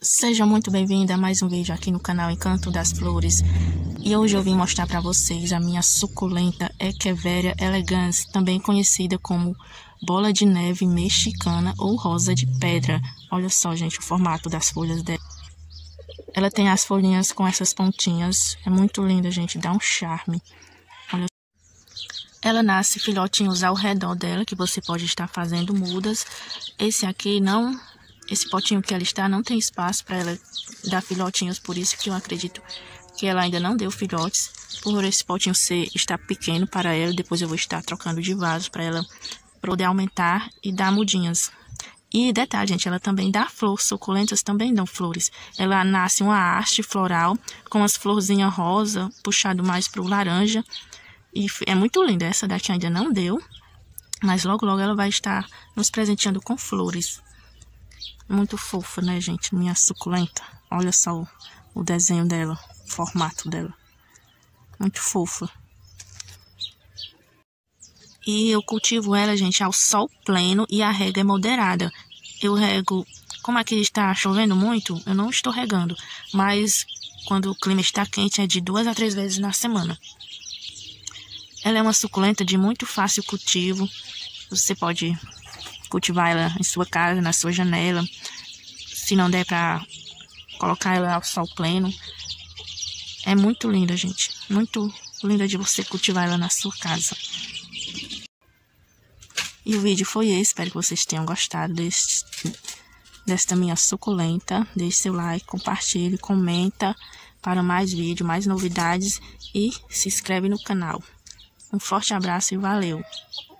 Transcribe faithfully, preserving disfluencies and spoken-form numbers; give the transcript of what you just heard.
Seja muito bem-vinda a mais um vídeo aqui no canal Encanto das Flores. E hoje eu vim mostrar para vocês a minha suculenta Echeveria elegans, também conhecida como bola de neve mexicana ou rosa de pedra. Olha só, gente, o formato das folhas dela. Ela tem as folhinhas com essas pontinhas. É muito linda, gente, dá um charme. Olha. Ela nasce filhotinhos ao redor dela, que você pode estar fazendo mudas. Esse aqui não... Esse potinho que ela está não tem espaço para ela dar filhotinhos, por isso que eu acredito que ela ainda não deu filhotes. Por esse potinho ser, estar pequeno para ela, depois eu vou estar trocando de vaso para ela poder aumentar e dar mudinhas. E detalhe, gente, ela também dá flor, suculentas também dão flores. Ela nasce uma haste floral com as florzinhas rosa, puxado mais para o laranja. E é muito linda, essa daqui ainda não deu, mas logo logo ela vai estar nos presenteando com flores. Muito fofa, né, gente? Minha suculenta. Olha só o, o desenho dela, o formato dela. Muito fofa. E eu cultivo ela, gente, ao sol pleno e a rega é moderada. Eu rego, como aqui está chovendo muito, eu não estou regando. Mas quando o clima está quente, é de duas a três vezes na semana. Ela é uma suculenta de muito fácil cultivo. Você pode cultivar ela em sua casa, na sua janela. Se não der para colocar ela ao sol pleno. É muito linda, gente. Muito linda de você cultivar ela na sua casa. E o vídeo foi esse. Espero que vocês tenham gostado deste, desta minha suculenta. Deixe seu like, compartilhe, comenta para mais vídeos, mais novidades. E se inscreve no canal. Um forte abraço e valeu!